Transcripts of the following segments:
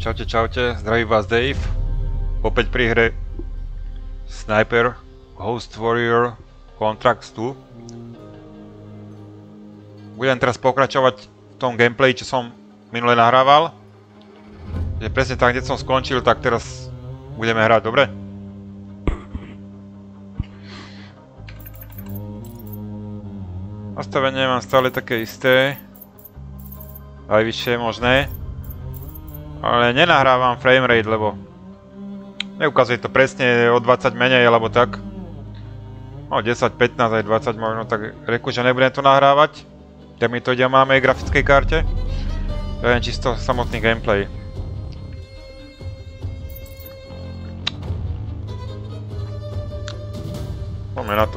Čaute, čaute, zdraví vás Dave. Opäť pri hre Sniper Ghost Warrior Contracts 2. Budem teraz pokračovať v tom gameplay, čo som minule nahrával. Že presne tak, kde som skončil, tak teraz budeme hrať, dobre? Nastavenie mám stále také isté. Najvyššie možné. Ale nenahrávam framerate, lebo neukazuje to presne o 20 menej, alebo tak. No 10, 15, aj 20 možno, tak reku, že nebudem to nahrávať. Tak mi to ide na mojej grafickej karte. To je čisto samotný gameplay. Poďme na to.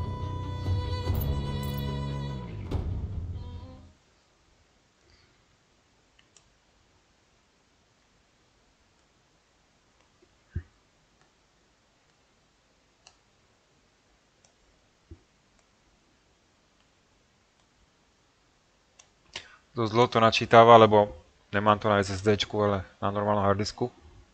Dosť dlho to načítava, lebo nemám to na SSDčku, ale na normálnom harddisku.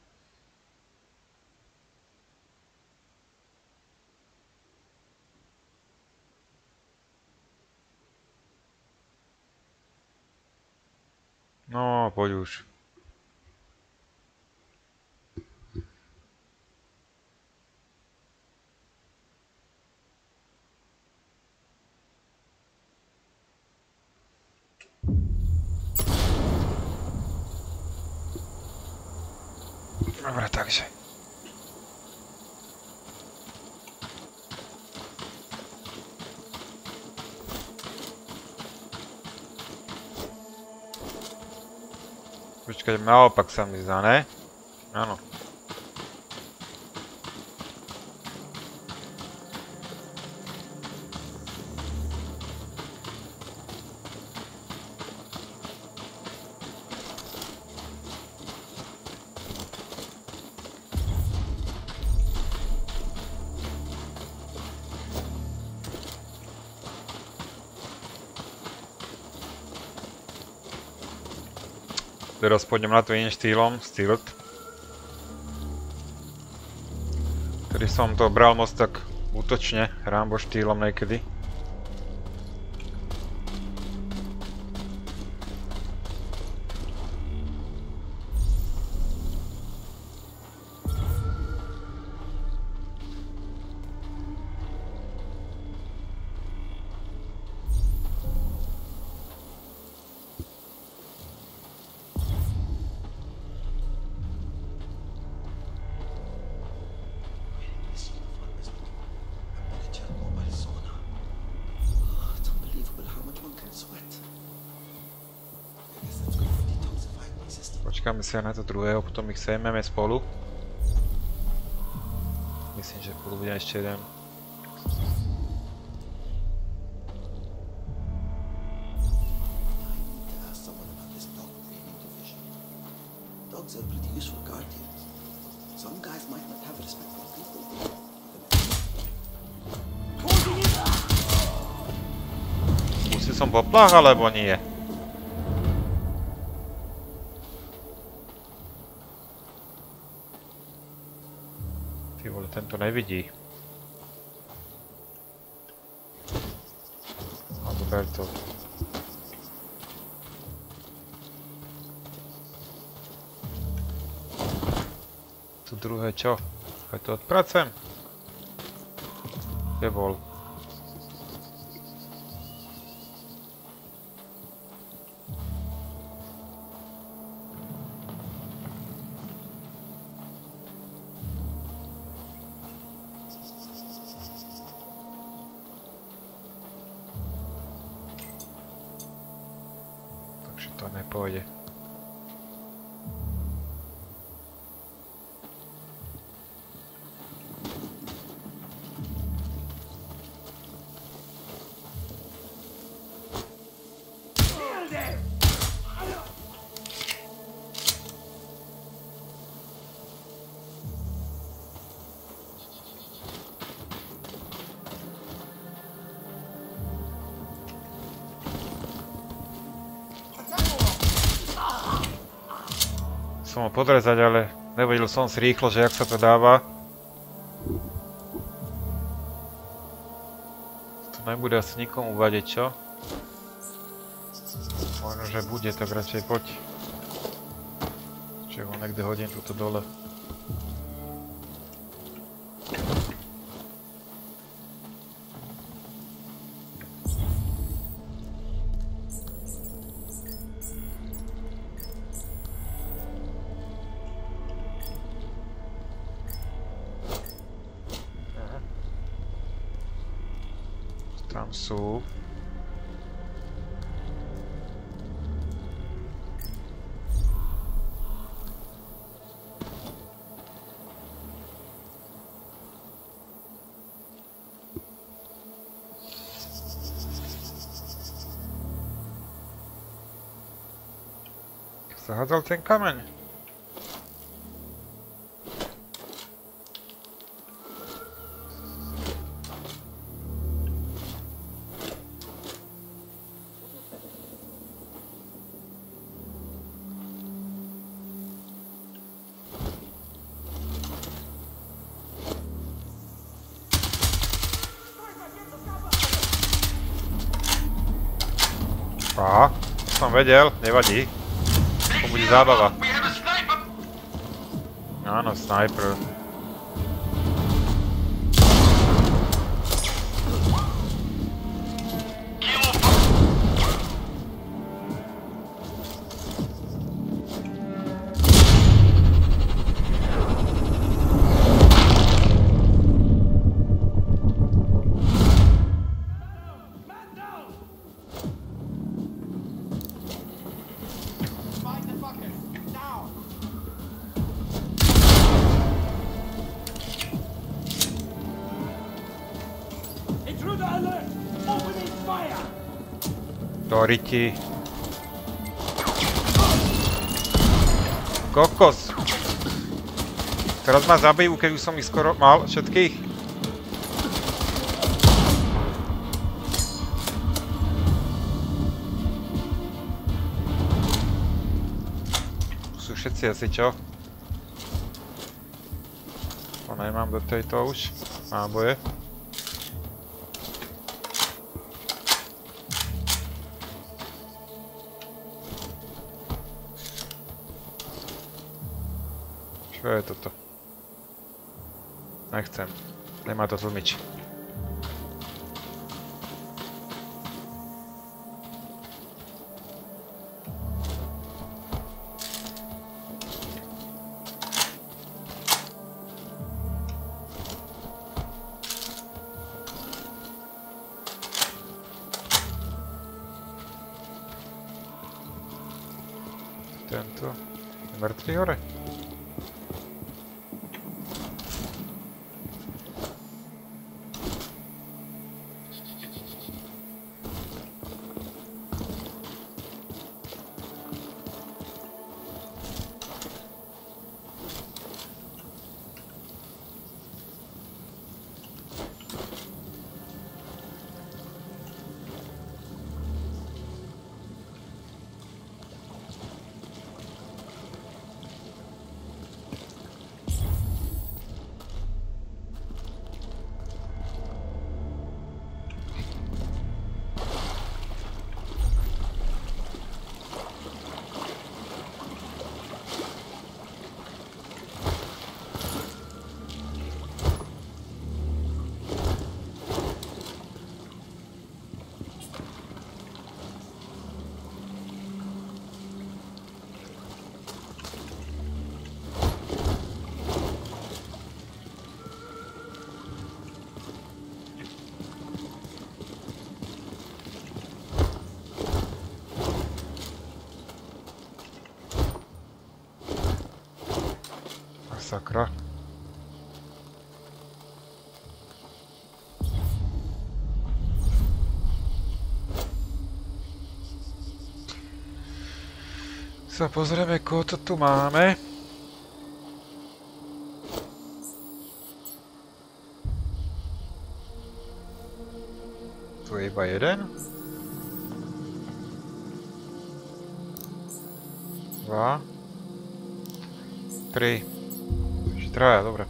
No, poď už. Dobre, takže. Počkať, naopak sa mi zdá, ne? Áno. Teraz pôjdem na to iným štýlom, Stealth. Ktorý som to bral moc tak útočne, Rambo štýlom niekedy. Počkáme si aj na to druhého, potom ich sejmeme spolu. Myslím, že budú ešte jeden. Pustil som poplach, alebo nie? Ten to nevidí. A dober to. Tu druhé čo? Ja to odpracujem. Kde bol? To nepôjde. som ho podrezať, ale nevedel som si rýchlo, že jak sa to dáva. To nebude asi nikomu vadiť, čo? Možno, že bude, tak radšej poď. Čiže ho niekde hodím tuto dole. Tam sú. Zahádzal ten kameň. Aha, to som vedel, nevadí. To bude zábava. Áno, snajper. Doriti. Kokos. Teraz ma zabijú, keď už som ich skoro mal všetkých. Sú všetci asi, čo? To nemám do tejto už. Náboje. Čo je toto? Nechcem. Nemá to tlmič. Tento je mŕtvý hore? Sakra. Sa pozrieme, koho to tu máme. Tu je iba jeden. 2. 3. Ešte 3, dobre.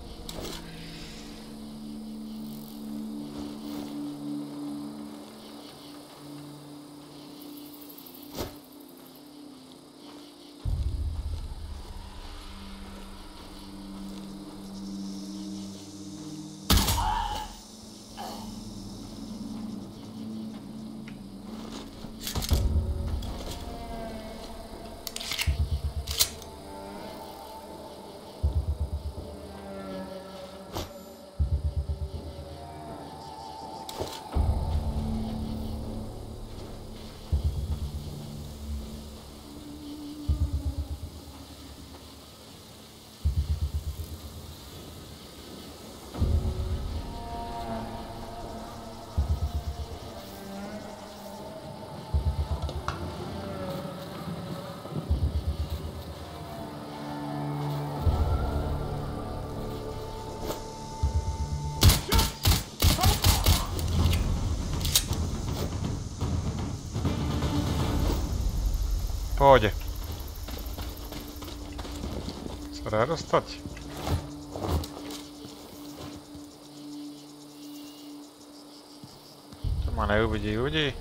Pohode. Sa dá dostať? To ma neuvidí ľudí.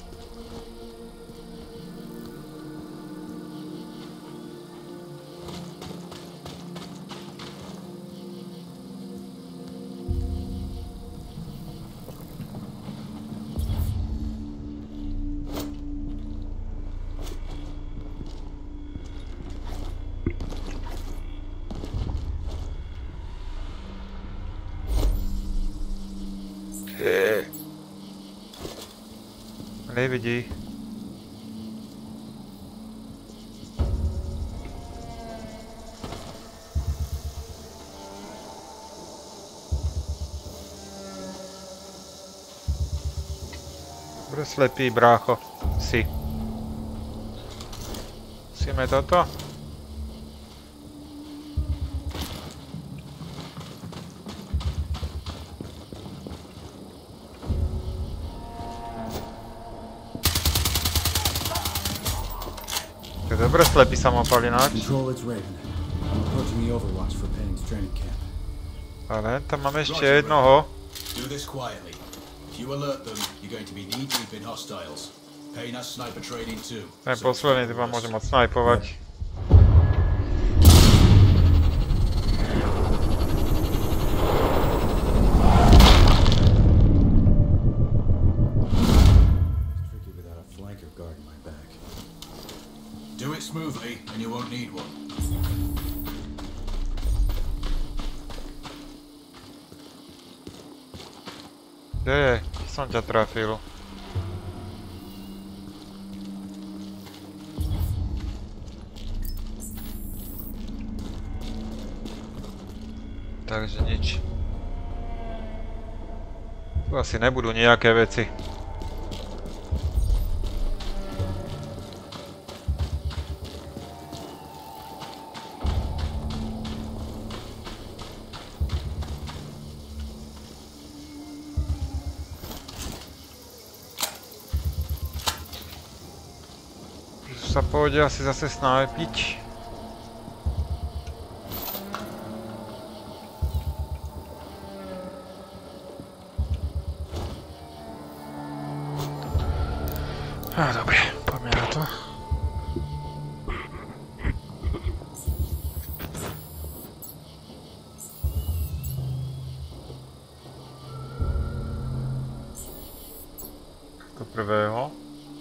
Nevidí. Dobre slepý, brácho. Si. Musíme toto? Dobre, slepý samopalinač. Ale tam máme ešte jednoho. Ten posledný, ty vám môžem odsnajpovať. Do it smoothly and you won't need one. Kde je? Som ťa trafil. Takže nič. Tu asi nebudú nejaké veci. Sa pôjde asi zase snajpiť. Dobre, poďme na to. Do prvého.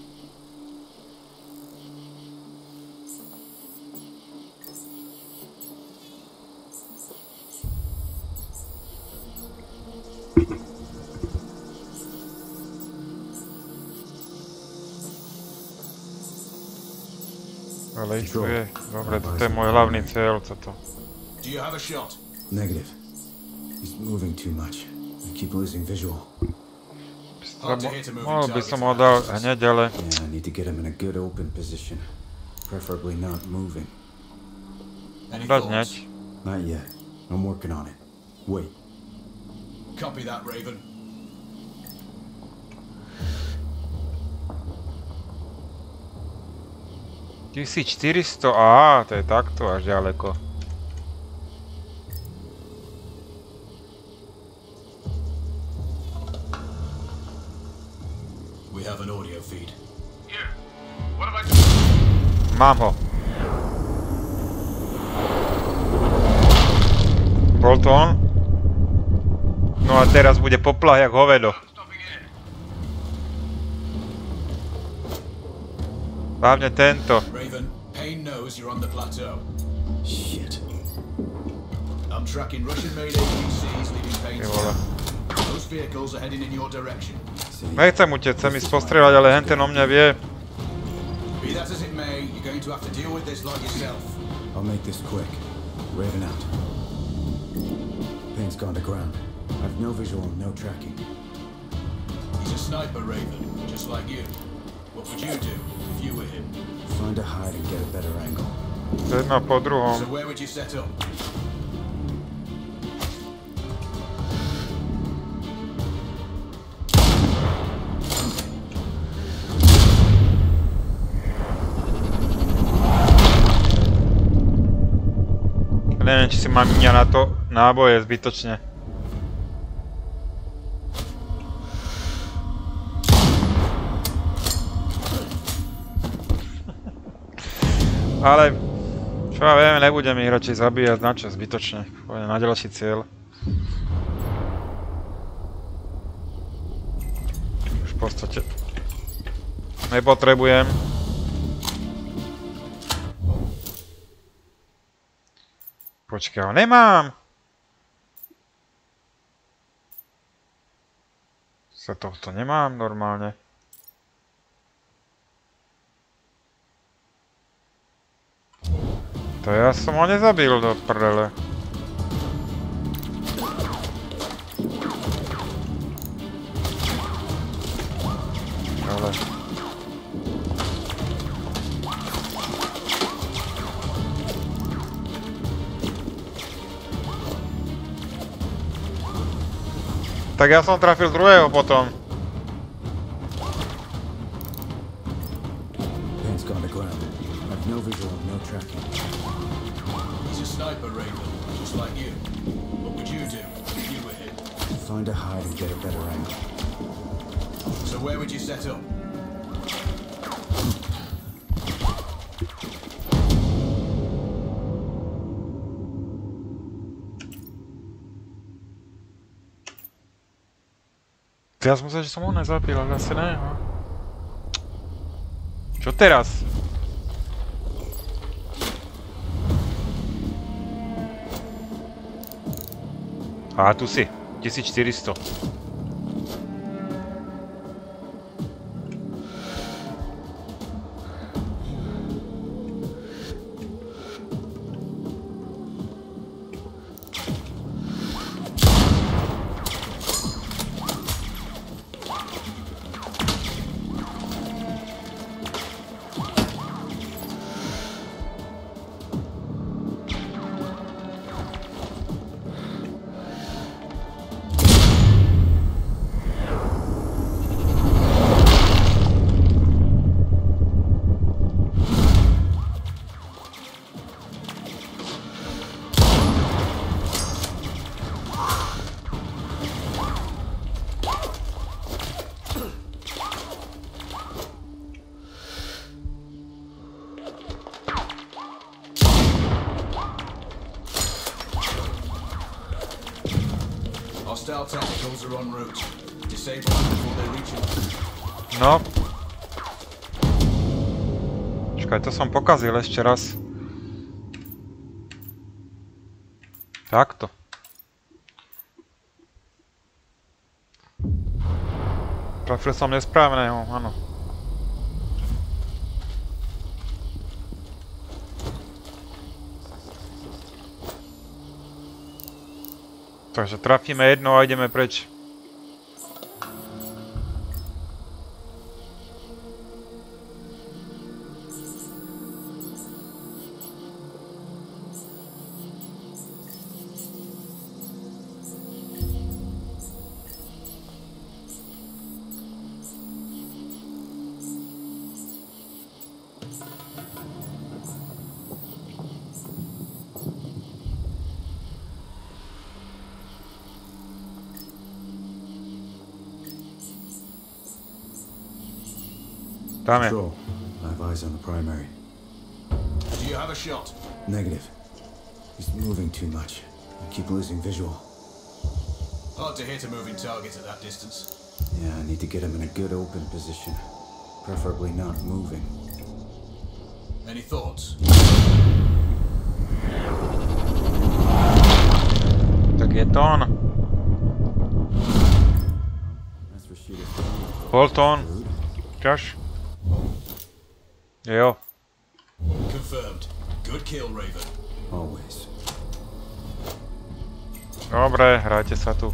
Ale ich tu je. Dobre, toto je môj hlavný cieľ, toto. Do you have a shot? Negative. He's moving too much. I keep losing visual. Mohol by som ho dal hneď, ale... Yeah, I need to get him in a good open position. Preferably not moving. Dať hneď. Not yet. I'm working on it. Wait. Copy that, Raven. 1400, aha, to je takto až ďaleko. have an audio feed. Here. What have I... Mám ho. Bol to on? No a teraz bude poplah jak hovedo. Stopping in. Hlavne tento. Raven, Payne knows you're on the plateau. Shit. I'm tracking Russian-made APCs leaving Payne's Ty vole. camp. Those vehicles are heading in your direction. Nechcem utiec, chcem ísť postrieľať, ale henten o mňa vie. Be that as it may, you're going to have to deal with this like yourself. I'll make this quick. Raven out. Payne's gone to ground. I've no visual, no tracking. He's a sniper, Raven, just like you. What would you do if you were him? Find a hide and get a better angle. Jedna po So druhom. where would you set up? Neviem, či si mám míňať na to náboje zbytočne. Ale čo ja viem, nebudem ich radšej zabíjať, na čo zbytočne. Pôjdem na ďalší cieľ. Už v podstate nepotrebujem. Počkaj, ho nemám! Sa tohto nemám normálne. To ja som ho nezabil do prdele. Ale... Tak ja som trafil druhého potom. Payne's gone to ground. I've no visual, no tracking. He's a sniper, Raven, just like you. What would you do if you were him? Find a hide and get a better angle. So where would you set up? Ja som myslel, že som ho nezabil, ale asi ne. Čo teraz? A tu si, 1400. Hostile tacticals are en route. Disable them before they reach you. No. Čakaj, to som pokazil ešte raz. Takto. Trafil som nesprávneho, áno. Takže trafíme jedno a ideme preč. Tam je. Control. I have eyes on the primary. Do you have a shot? Negative. He's moving too much. I keep losing visual. Hard to hit a moving target at that distance. Yeah, I need to get him in a good open position. Preferably not moving. Any thoughts? Tak je to on. That's Rashida's. Bol to on. Čaš? Jo. Confirmed. Good kill, Raven. Always. Dobre, hrajte sa tu.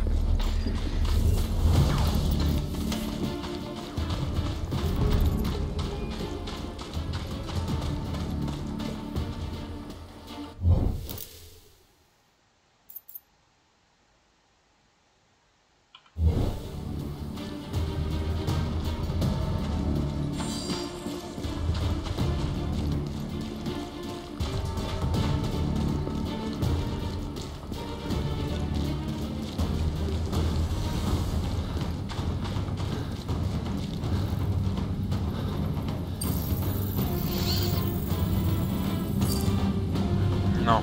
No.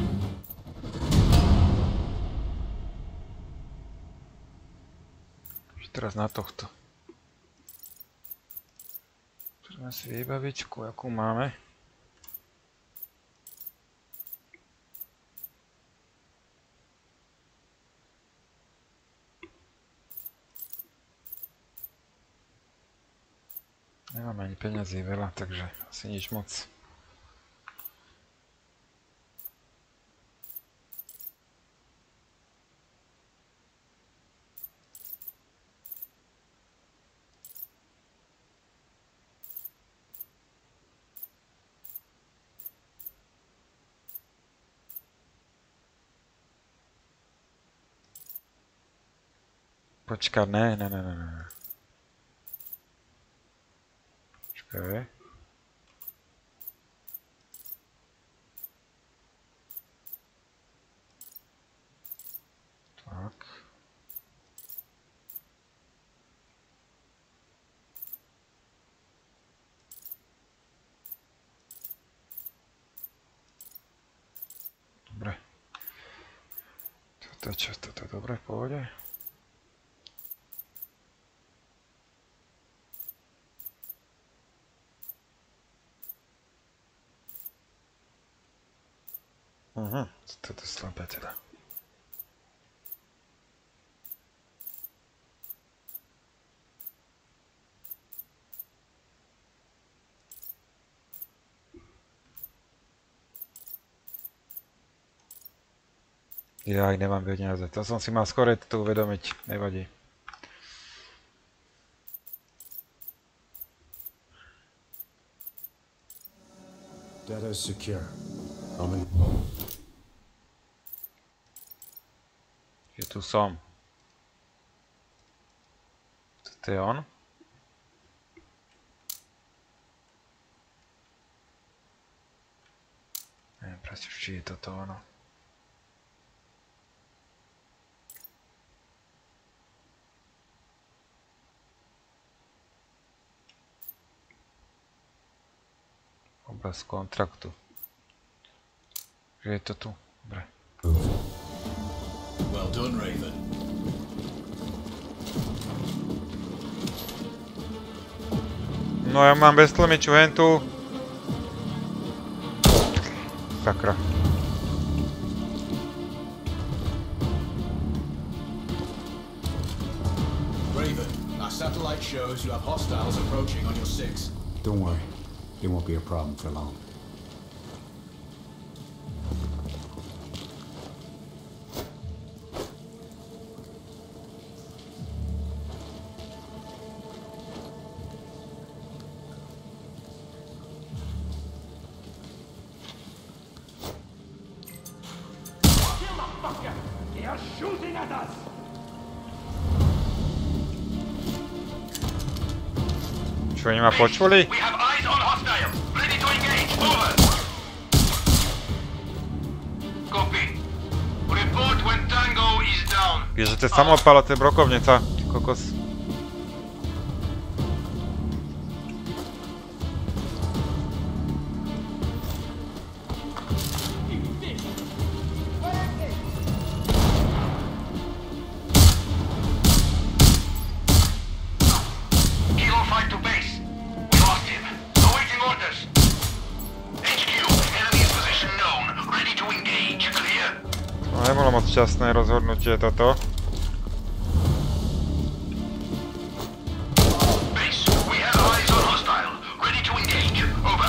Teraz na tohto. Poďme si výbavičku, akú máme. Nemáme ani peňazí veľa, takže asi nič moc. Počkaj, ne. Počkaj. Tak. Dobre. Toto čo, toto dobre, v pohode. Toto slabé teda. Ja aj nemám peniaze, to som si mal skôr to uvedomiť, nevadí. Data is secure. Že tu som. Toto je on. Neviem presne, či je toto ono. Obraz kontraktu. Že je to tu. Dobre. Well done, Raven. No ja mám bez tlmiču hentu. Sakra. Raven, our satellite shows you have hostiles approaching on your 6. Don't worry. It won't be a problem for long. They are shooting at us! Čo oni ma počuli? We have eyes on hostile! Ready to engage! Over! Copy. Report when Tango is down. Ježe, to je samopal a to je brokovnica. Kokos. šťastné rozhodnutie toto. Base, we have eyes on hostile. Ready to engage. Over.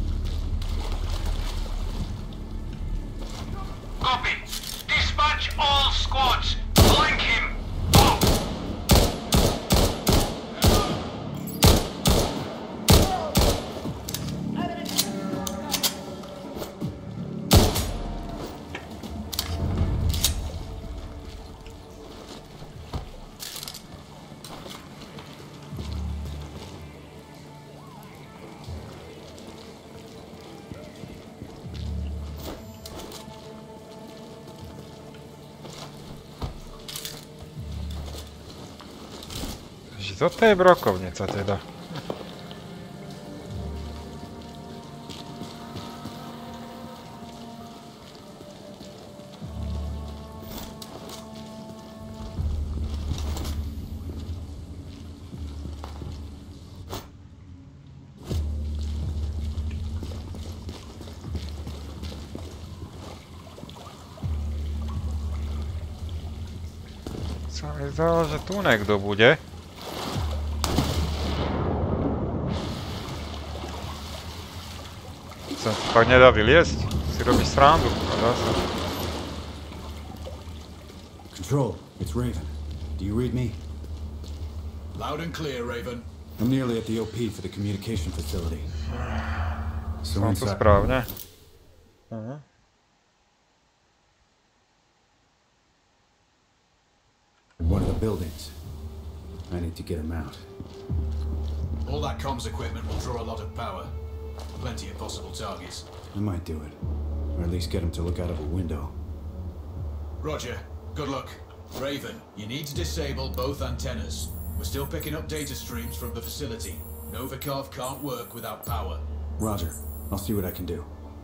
Copy. Dispatch all squads. Flank him. Go. Toto je brokovnica teda. Sa mi zdalo, že tu niekto bude. Sa fakt nedá vyliesť? Si robíš srandu. Dá sa. Control, it's Raven. Do you read me? Loud and clear, Raven. I'm nearly at the OP for the communication facility. So Mám to inside správne. one of the buildings. I need to get him out. All that comms equipment will draw a lot of power. Plenty of possible targets. I might do it. Or at least get him to look out of a window. Roger. Good luck. Raven, you need to disable both antennas. We're still picking up data streams from the facility. Novikov can't work without power. Roger. I'll see what I can do.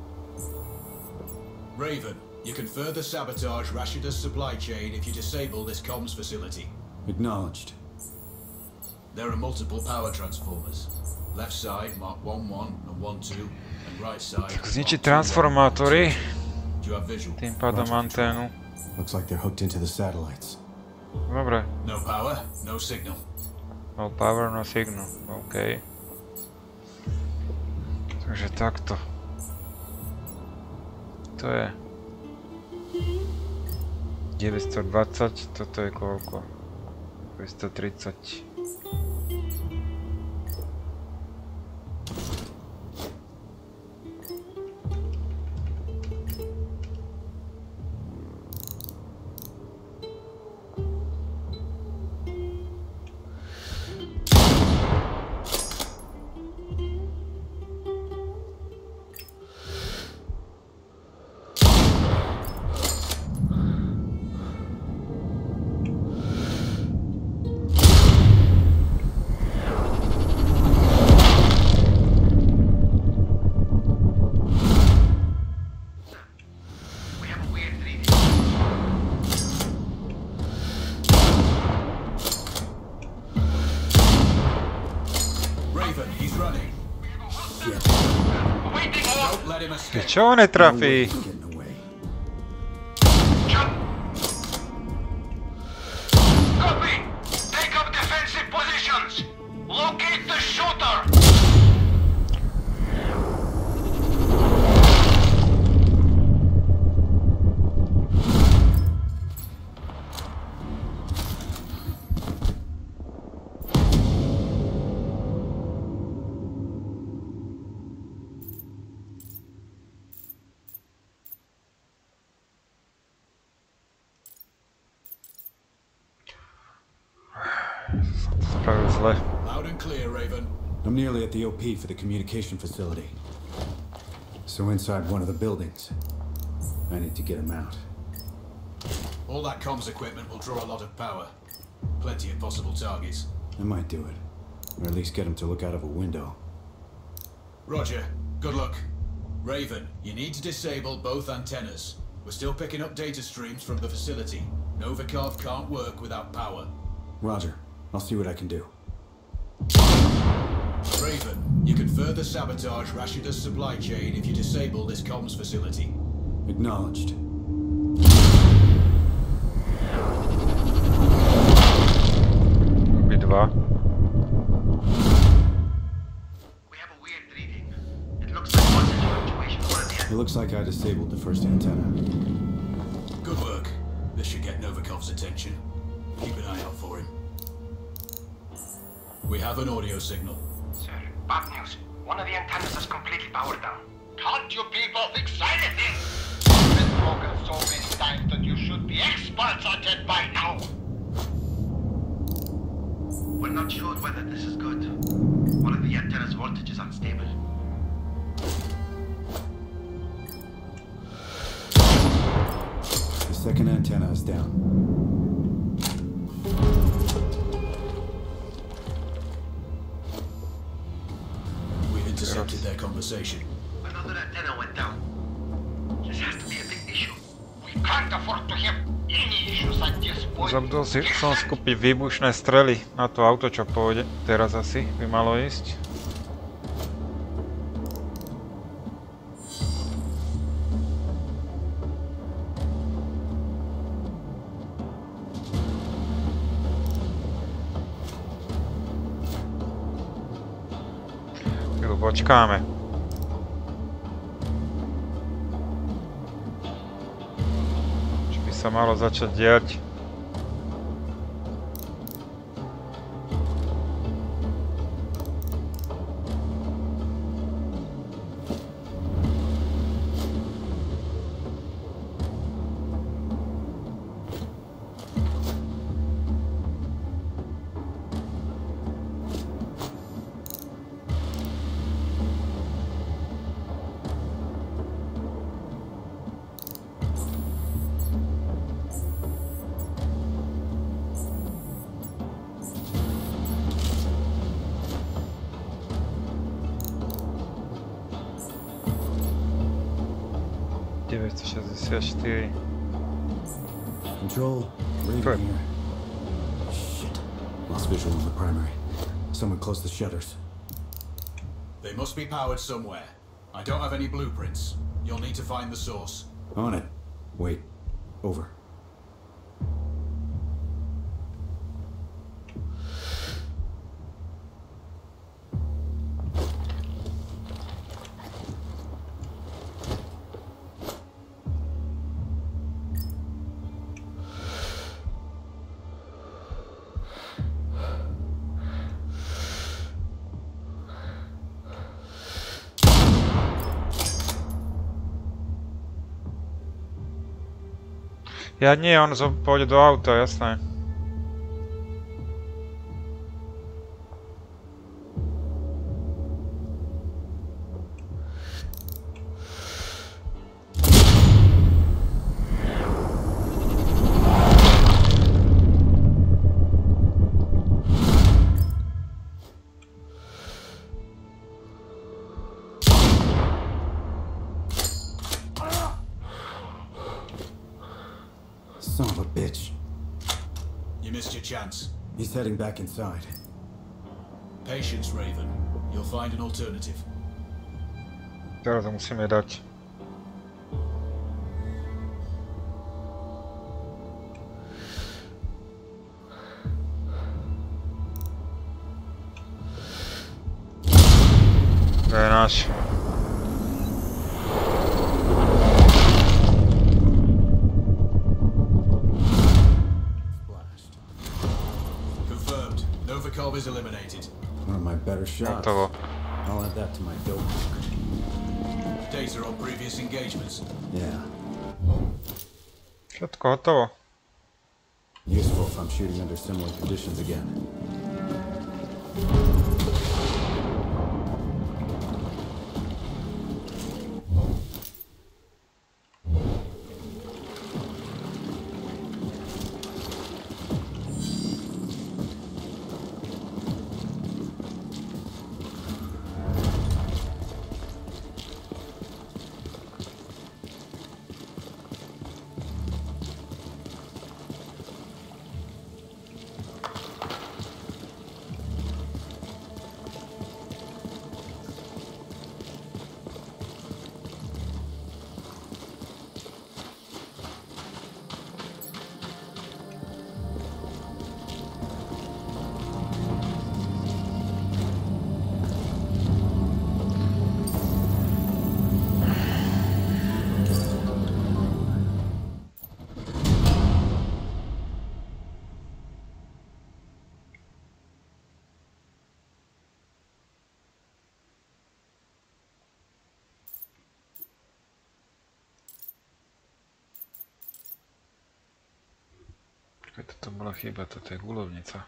Raven, you can further sabotage Rashida's supply chain if you disable this comms facility. Acknowledged. There are multiple power transformers. Left side mark 1-1 and 1-2, and right side. Zničiť transformátory. Do you have visual? Tým pádom anténu. Looks like they're hooked into the satellites. Dobre. No power, no signal. No power, no signal. OK. Takže takto. To je 920, toto je koľko? 230. Čo on netrafí? Copy! Take up defensive positions! Locate the shooter! Loud and clear, Raven. I'm nearly at the OP for the communication facility. So inside one of the buildings. I need to get him out. All that comms equipment will draw a lot of power. Plenty of possible targets. I might do it. Or at least get him to look out of a window. Roger. Good luck. Raven, you need to disable both antennas. We're still picking up data streams from the facility. Novikov can't work without power. Roger. I'll see what I can do. Raven, you can further sabotage Rashida's supply chain if you disable this comms facility. Acknowledged. seba. We have a weird reading. It looks like voltage fluctuation for the It looks like I disabled the first antenna. Good work. This should get Novikov's attention. Keep an eye out for him. We have an audio signal. Sir, bad news. One of the antennas is completely powered down. Can't you people fix anything? It's been broken so many times that you should be experts at it by now. We're not sure whether this is good. One of the antenna's voltage is unstable. The second antenna is down. We've intercepted their conversation. Another antenna went down. This has to be a big issue. We can't afford to have any issues like this, boy. Zabudol som skúpiť výbušné strely na to auto, čo pôjde. Teraz asi by malo ísť. Chvíľu počkáme. Čo by sa malo začať diať? Control, Raven here. Shit. Lost visual on the primary. Someone close the shutters. They must be powered somewhere. I don't have any blueprints. You'll need to find the source. On it. Wait. Over. Ja nie, on pôjde do auta, jasné. Son of a bitch. You missed your chance. He's heading back inside. Patience, Raven. You'll find an alternative. Teraz to musíme dať. To je náš. Novikov is eliminated. One of my better shots. Hotovo. I'll add that to my dope. Data on previous engagements. Yeah. Všetko hotovo. Useful if I'm shooting under similar conditions again. Počkaj, toto bola chyba, toto je guľovnica.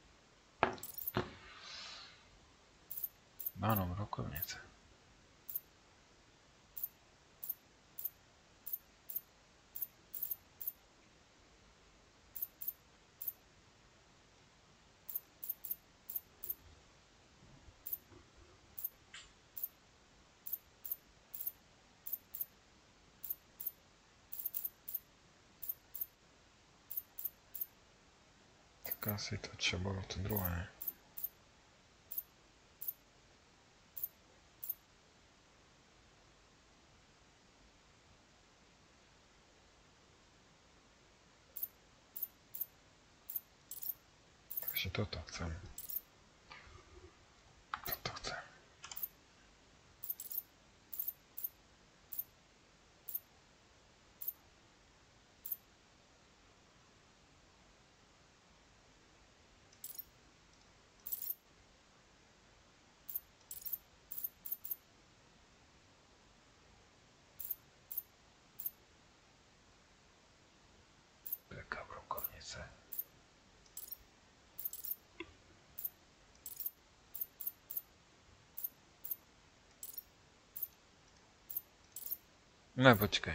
Áno, rokovnica. Tak asi to, čo bolo to druhé. Takže toto chcem. Toto chcem. Taká brokovnica. No počkaj.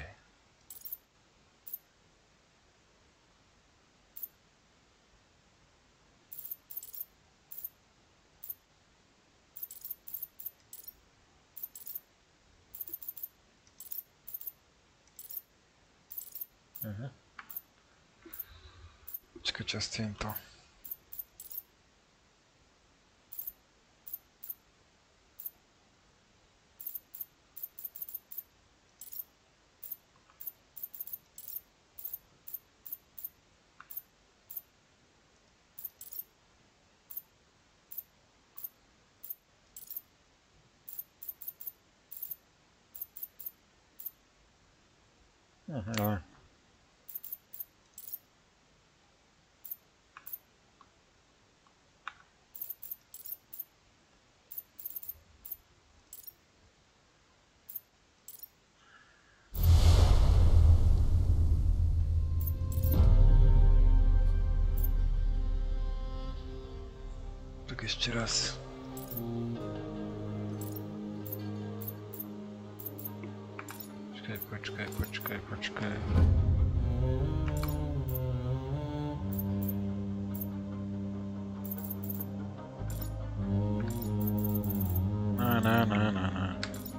Počkaj, čo s týmto? No. Tak ešte raz. Počkaj. Na.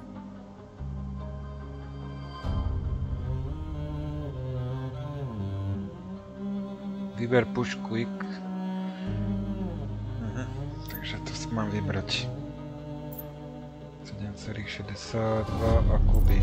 Vyber push quick. Takže to si mám vybrať. 7,62 a kuby.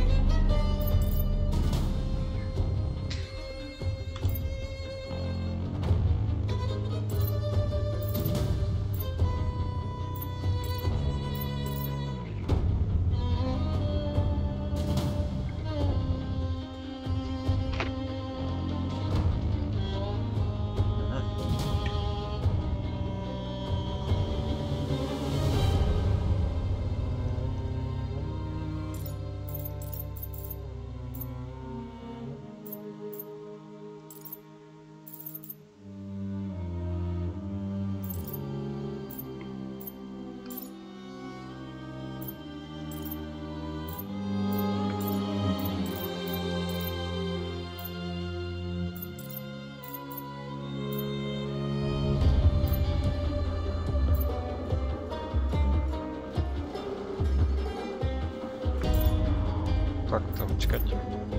Takto, počkať.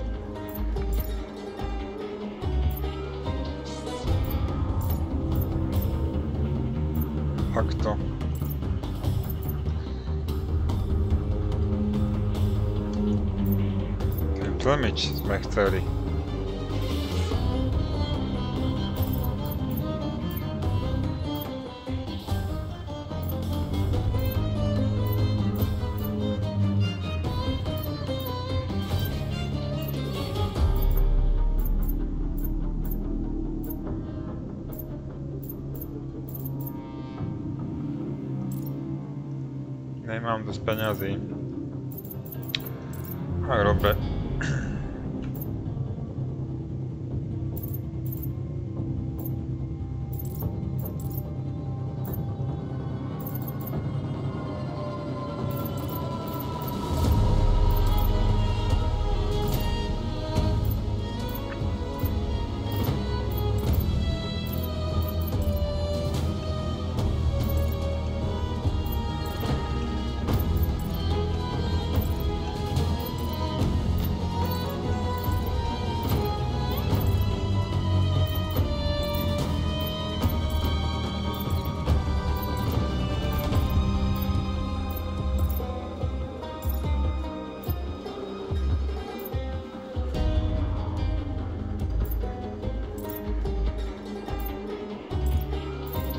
Takto. Ten tlmič sme chceli. Nemám dosť peňazí. Tak dobre.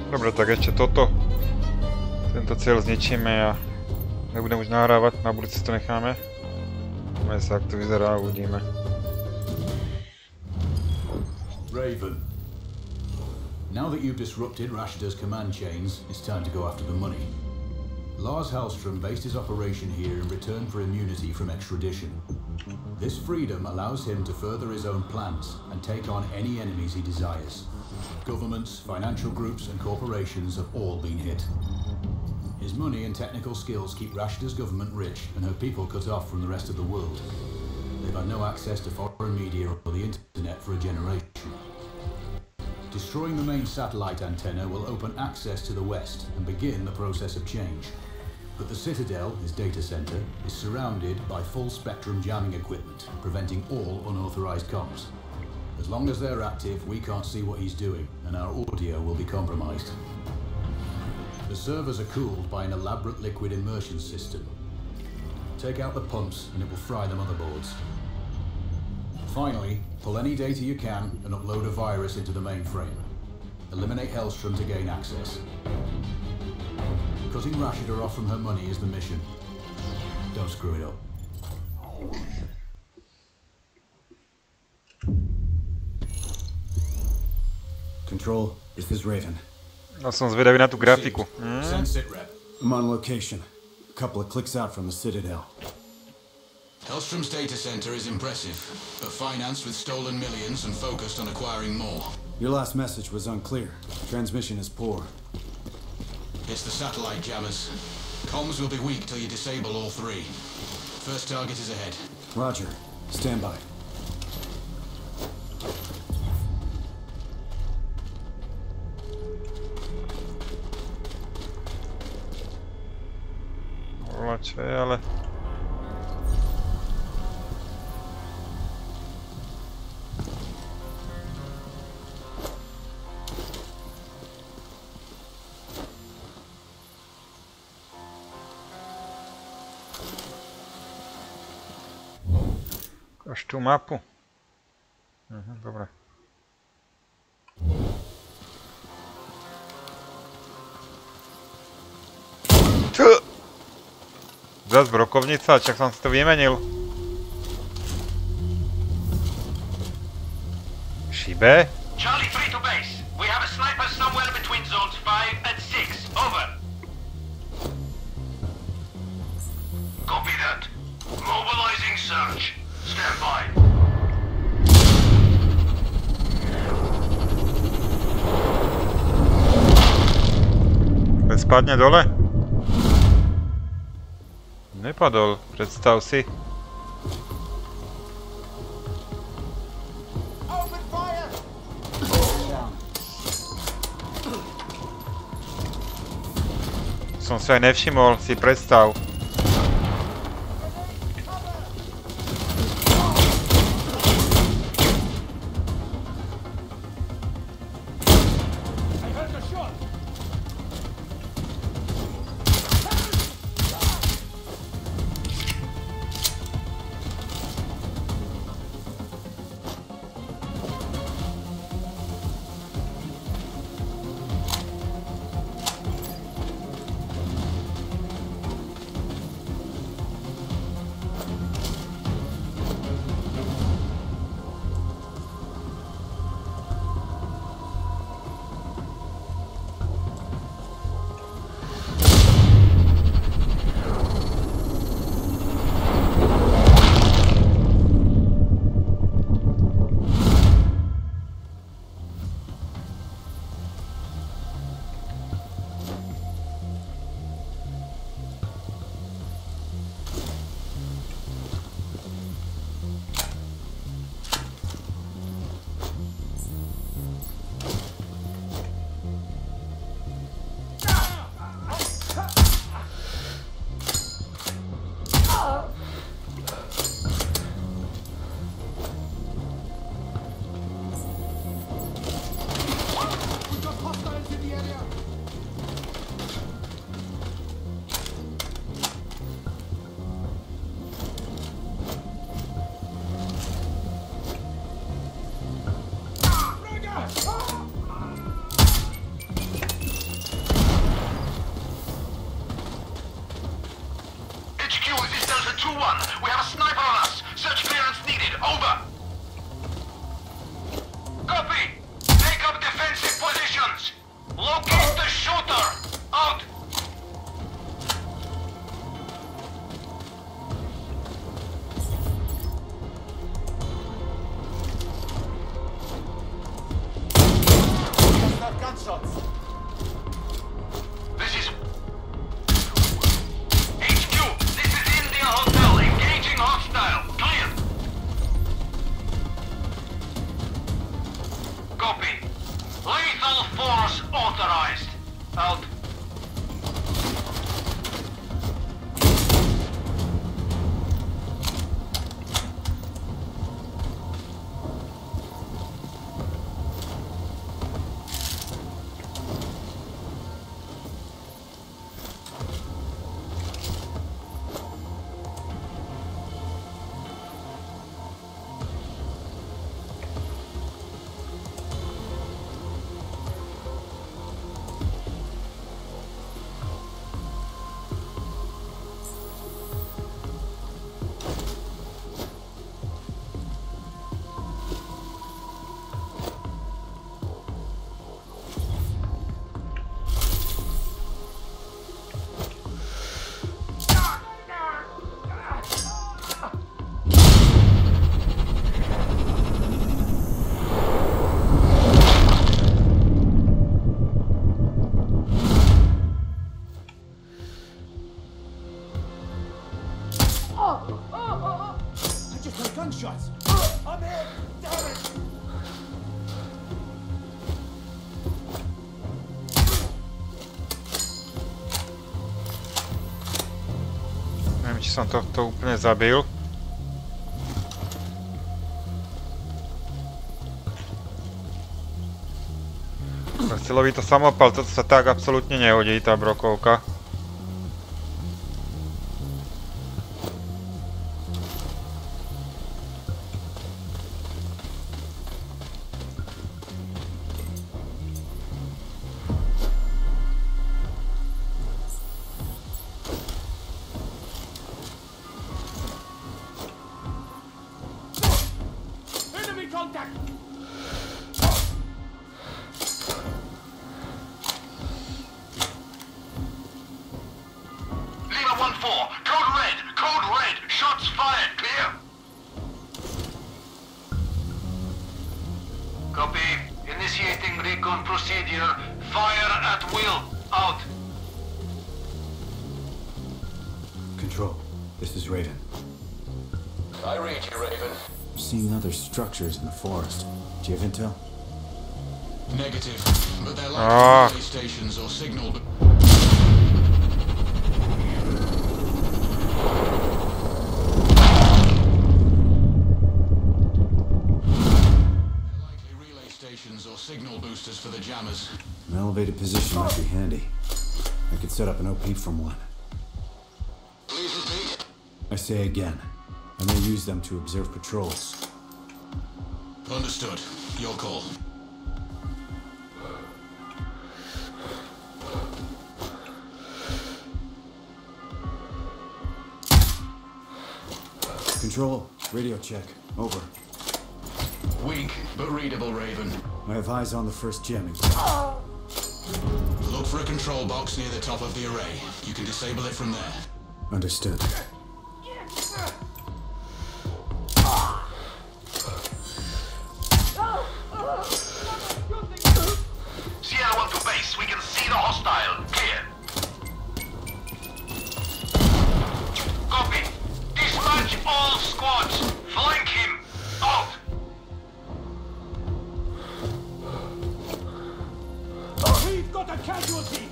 Dobre, tak ešte toto. Tento cieľ zničíme a nebudem už nahrávať, na budúce to necháme. Poďme sa, ak to vyzerá, uvidíme. Raven. Now that you've disrupted Rashida's command chains, it's time to go after the money. Lars Hallström based his operation here in return for immunity from extradition. This freedom allows him to further his own plans and take on any enemies he desires. Governments, financial groups and corporations have all been hit. His money and technical skills keep Rashida's government rich and her people cut off from the rest of the world. They've had no access to foreign media or the internet for a generation. Destroying the main satellite antenna will open access to the west and begin the process of change. But the Citadel, his data center, is surrounded by full-spectrum jamming equipment, preventing all unauthorized comms. As long as they're active, we can't see what he's doing, and our audio will be compromised. The servers are cooled by an elaborate liquid immersion system. Take out the pumps, and it will fry the motherboards. Finally, pull any data you can and upload a virus into the mainframe. Eliminate Hellstrom to gain access. Cutting Rashida off from her money is the mission. Don't screw it up. Control, this is Raven. No som zvedavý na tú grafiku. Sense it, Rep. I'm on location. A couple of clicks out from the Citadel. Hellstrom's data center is impressive, but financed with stolen millions and focused on acquiring more. Your last message was unclear. Transmission is poor. It's the satellite jammers. Comms will be weak till you disable all three. First target is ahead. Roger. Stand by. Čo je, ale... Ukáž tú mapu. Dobre. Zas brokovnica, čak som si to vymenil. Šibe? Charlie 3 to base. We have a sniper somewhere between zones 5 and 6. Over. Copy that. Mobilizing search. Stand by. Spadne dole? Nepadol, predstav si. Som si aj nevšimol, si predstav. HQ, this is Delta 2-1. We have a sniper on us. Search clearance needed. Over. Copy. Take up defensive positions. Locate the shooter. Out. Gunshots. This is HQ. This is India Hotel. Engaging hostile. Clear. Copy. Lethal force authorized. Out. I just heard gunshots. I'm hit. Damn it. Neviem, či som to úplne zabil. Silový to samopal, toto sa tak absolútne nehodí, tá brokovka. Enemy contact. Lima 1-4. Code red. Code red. Shots fired. Clear. Copy. Initiating recon procedure. Fire at will. Out. Control, this is Raven. I read you, Raven. I'm seeing other structures in the forest. Do you have intel? Negative, but they're Ah. like relay stations or signal. Likely relay stations or signal boosters for the jammers. An elevated position might be handy. I could set up an OP from one. Please repeat. I say again, I may use them to observe patrols. Understood. Your call. Control, radio check. Over. Weak, but readable, Raven. I have eyes on the first jamming. Look for a control box near the top of the array. You can disable it from there. Understood. Sierra 1 to base. We can see the hostile. Clear. Copy. Dispatch all squads. Flank him. Out. We've got a casualty.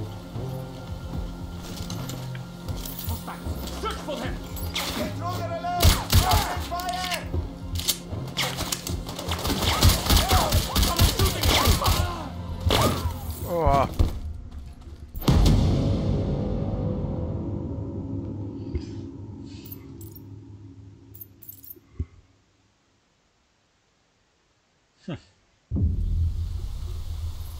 Hostiles. Search for them. Controller alert. Fire. Someone's shooting us. Oh.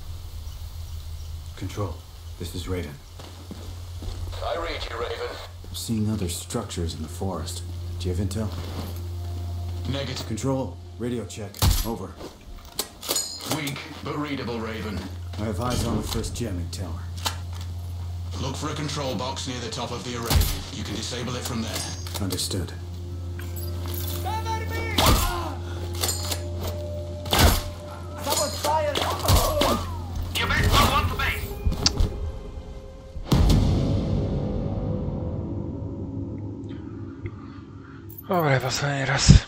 Control, this is Raven. I read you, Raven. I'm seeing other structures in the forest. Do you have intel? Negative. Control, radio check. Over. Weak, but readable, Raven. I have eyes on the first jamming tower. Look for a control box near the top of the array. You can disable it from there. Understood. Cover me! Someone fire! Quebec 1-1 to base. Dobre, posledný raz.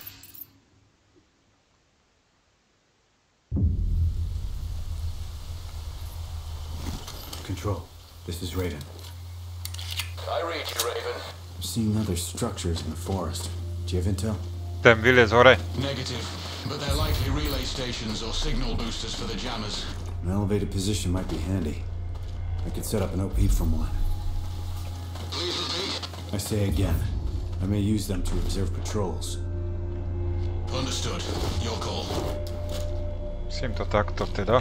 Control, this is Raiden. I read you, Raven. I'm seeing other structures in the forest. Do you have intel? Ten vylez hore. Negative, but they're likely relay stations or signal boosters for the jammers. An elevated position might be handy. I could set up an OP from one. Please repeat. I say again, I may use them to observe patrols. Understood. Your call. Musím to takto teda.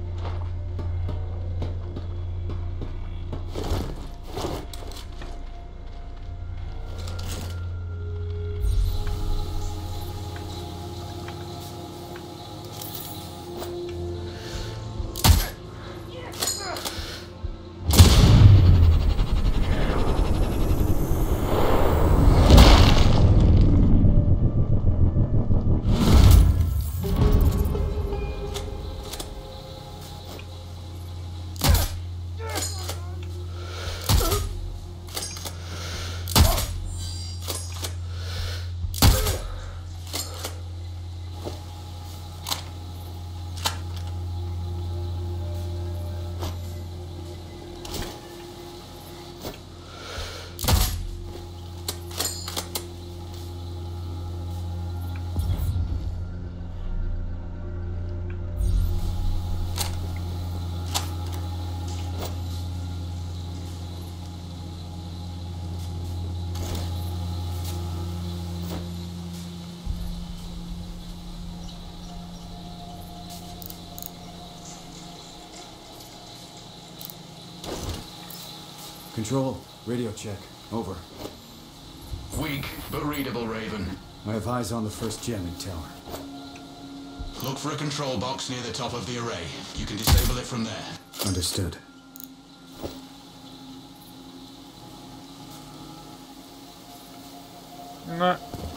Control, radio check. Over. Weak, but readable, Raven. I have eyes on the first jamming tower. Look for a control box near the top of the array. You can disable it from there. Understood. No.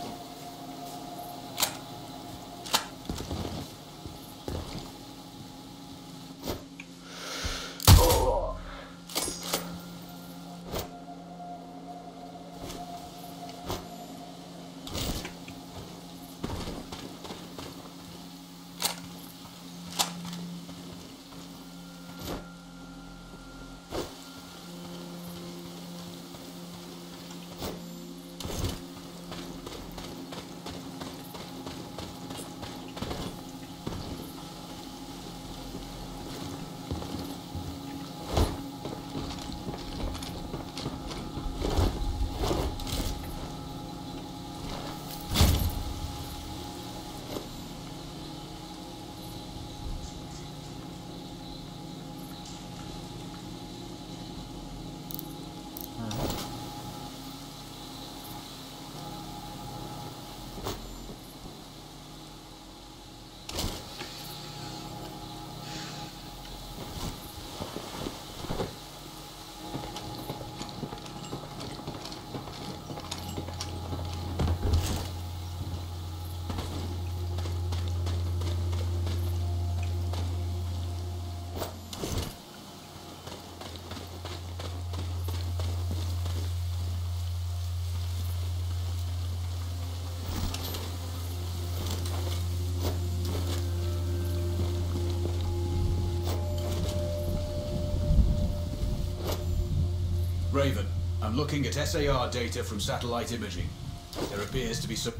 Raven, I'm looking at SAR data from satellite imaging. There appears to be some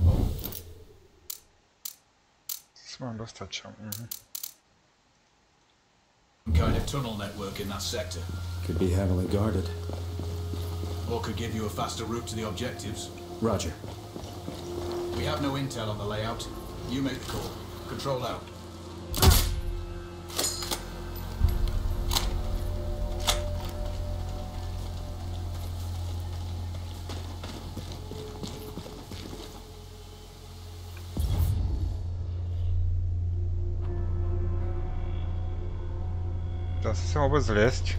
Mám dostať čo? kind of tunnel network in that sector. Could be heavily guarded. Or could give you a faster route to the objectives. Roger. We have no intel on the layout. You make the call. Control out. Nedá se sem vôbec zliesť.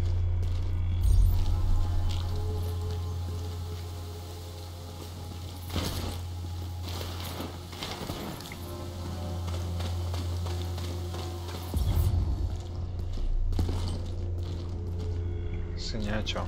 Asi niečo.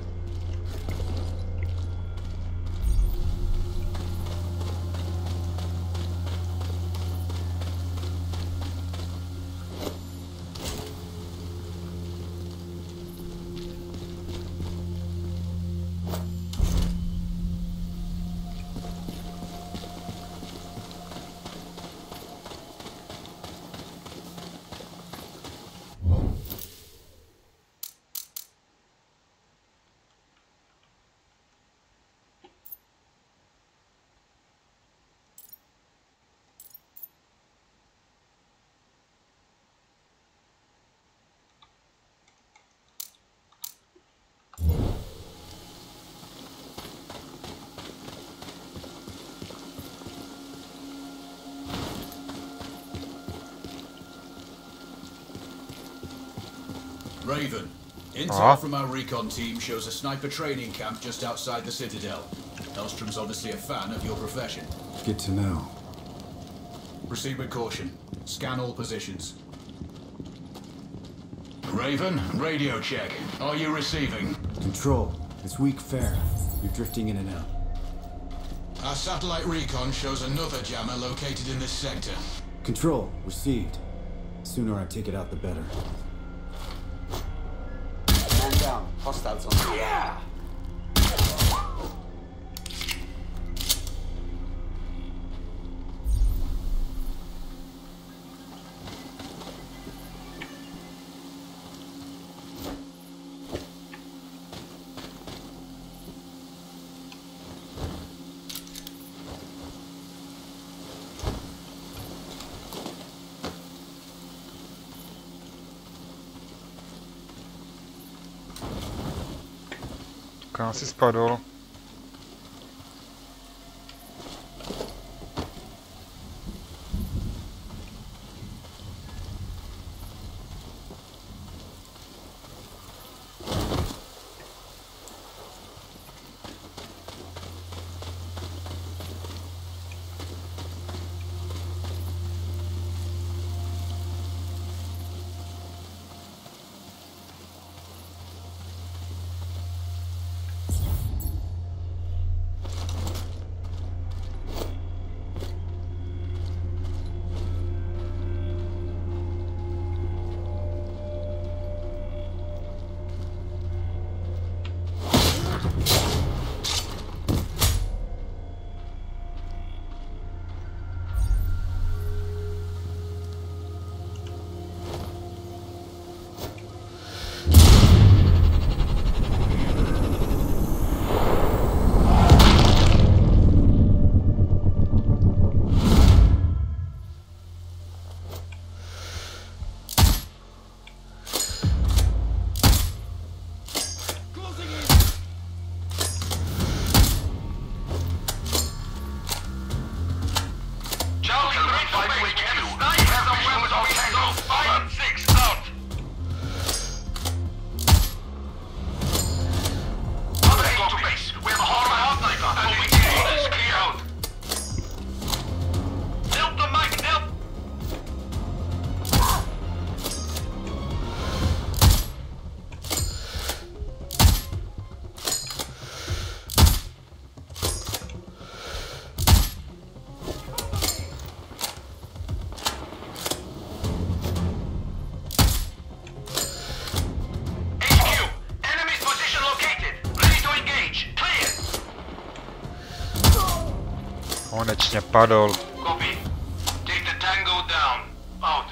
Raven, intel from our recon team shows a sniper training camp just outside the Citadel. Hellstrom's obviously a fan of your profession. Good to know. Proceed with caution. Scan all positions. Raven, radio check. Are you receiving? Control. It's weak fare. You're drifting in and out. Our satellite recon shows another jammer located in this sector. Control. Received. The sooner I take it out, the better. Man down. Hostiles on. Yeah! Kam si spadol? Konečne padol. Copy. Take the Tango down. Out.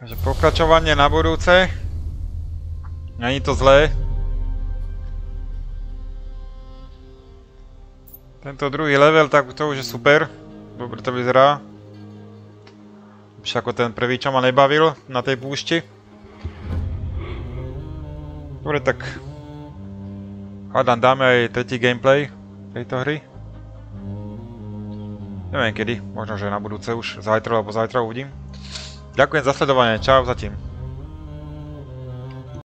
Takže pokračovanie na budúce. Není to zlé. Tento druhý level, tak to už je super. Dobre to vyzerá. Už ako ten prvý, čo ma nebavil na tej púšti. Dobre, tak hádam dáme aj tretí gameplay tejto hry. Neviem kedy, možno že na budúce už zajtra alebo zajtra uvidím. Ďakujem za sledovanie, čau zatím.